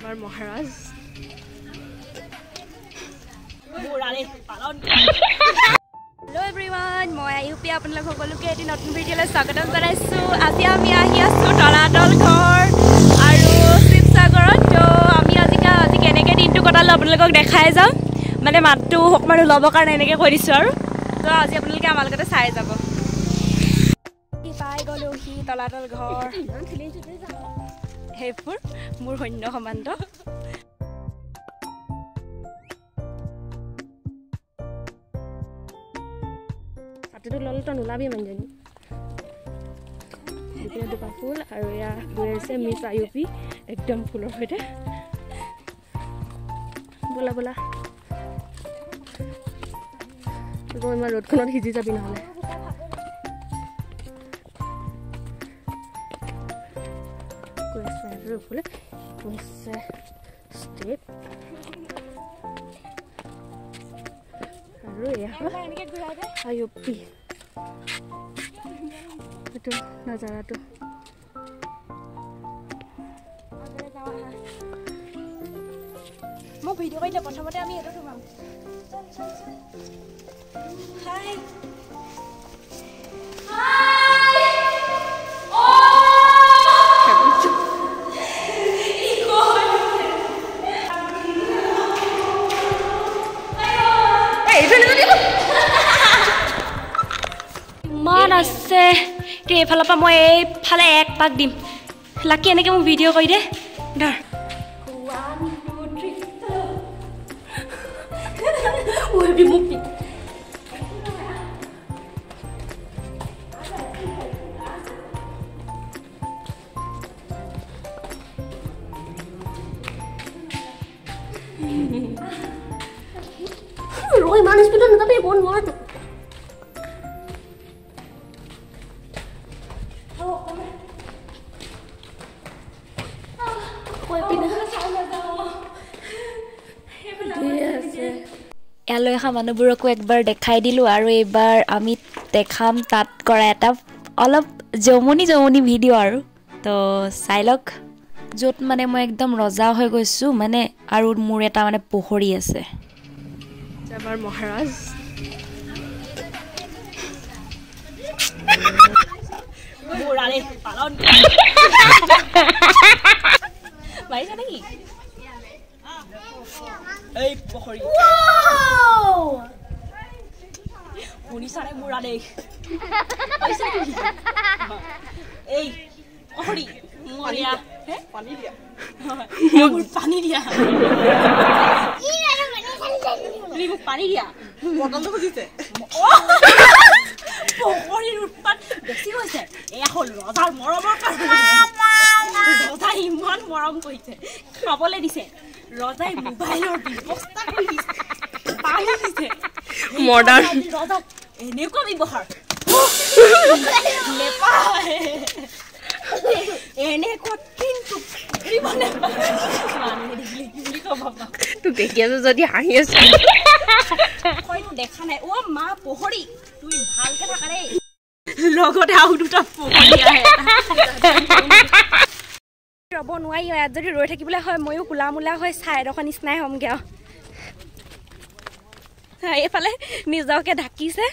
আমাৰ মহাৰাজ hello' everyone মই আইউপে আপোনালোক সকলোকে এটি নতুন ভিডিঅ'লৈ স্বাগতম জনাইছোঁ আজি আমি আহি আছোঁ তলাতল ঘৰ আৰু শিৱসাগৰত তো আমি আজি কেনেকৈ দিনটো কটালোঁ আপোনালোকক দেখাই যাম মানে মাতটো অকণমান ওলাবৰ কাৰণে এনেকৈ কৈ দিছোঁ আৰু তো আজি আপোনালোকে আমাৰ লগতে চাই যাব পাই গ'লোহি তলাতল ঘৰ সেইবোৰ মোৰ সৈন্য সমান্ত ছাতিটো ল'লে তই নোলাবি মানুহজনী এইপিনে দুপা ফুল আৰু এয়া গৈ আছে মিছ আইউপি একদম ফুলৰ সৈতে ব'লা ব'লা তই ইমান ৰ'দখনত সিজি যাবি নহ'লে ফুলে গৈছে ষ্টেপ আৰু এয়া আইউপি এইটো নাজাৰাটো মই ভিডিঅ' কৰিলে প্ৰথমতে আমি এইটো সোমাম হাই ইমান আছে এতিয়া এইফালৰ পৰা মই এইফালে এক পাক দিম লাকি এনেকৈ মোক ভিডিঅ' কৰি দে ধৰ ৰৈ ইমান স্পীডত নাযাবি বৰ নোৱাৰো ইয়ালৈ অহা মানুহবোৰকো একবাৰ দেখাই দিলোঁ আৰু এইবাৰ আমি দেখাম তাত কৰা এটা অলপ জমনি ভিডিঅ' আৰু তো চাই লওক য'ত মানে মই একদম ৰজা হৈ গৈছোঁ মানে আৰু মোৰ এটা মানে পোখৰী আছে আমাৰ মহাৰাজ মাৰিছে নেকি এই পোখৰী শুনিছানে মুৰা দেই এই পোখৰী মৰিয়া পানী দিয়া পানী দিয়া মোক পানী দিয়া বটলটো খুজিছে পোখৰীৰ উৎপাত বেছি হৈছে এয়া হ'ল ৰজাৰ মৰমৰ কাৰণে ৰজাই ইমান মৰম কৰিছে খাবলৈ দিছে ৰজাই মোবাইলৰ ব্যৱস্থা কৰি দিছে পানী দিছে মডাৰ্ণ ৰজা এনেকুৱা ব্যৱহাৰ এনেকুৱা কিন্তু তোক দেখি আছো যদি হাঁহি আছো দেখা নাই অ মা পোখৰী তুই ভালকে থাকা দেই লগতে আৰু দুটা পোখৰী আহে ৰ'ব নোৱাৰি ইয়াত যদি ৰৈ থাকিবলৈ হয় ময়ো কোলা মোলা হৈ চাই এডোখৰ নিচিনাই হ'মগৈ আৰু এইফালে নিজকে ঢাকিছে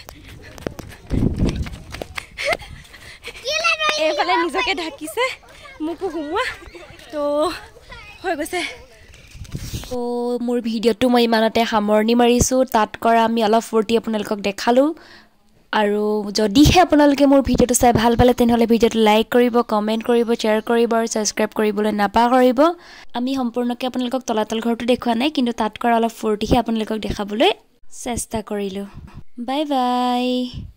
এইফালে নিজকে ঢাকিছে মোকো সোমোৱা তো হৈ গৈছে তো মোৰ ভিডিঅ'টো মই ইমানতে সামৰণি মাৰিছোঁ তাত কৰা আমি অলপ ফূৰ্তি আপোনালোকক দেখালোঁ আৰু যদিহে আপোনালোকে মোৰ ভিডিঅ'টো চাই ভাল পালে তেনেহ'লে ভিডিঅ'টো লাইক কৰিব কমেণ্ট কৰিব শ্বেয়াৰ কৰিব আৰু ছাবস্ক্ৰাইব কৰিবলৈ নাপাহৰিব আমি সম্পূৰ্ণকৈ আপোনালোকক তলাতল ঘৰটো দেখুওৱা নাই কিন্তু তাত কৰা অলপ ফূৰ্তিহে আপোনালোকক দেখাবলৈ চেষ্টা কৰিলোঁ বাই বাই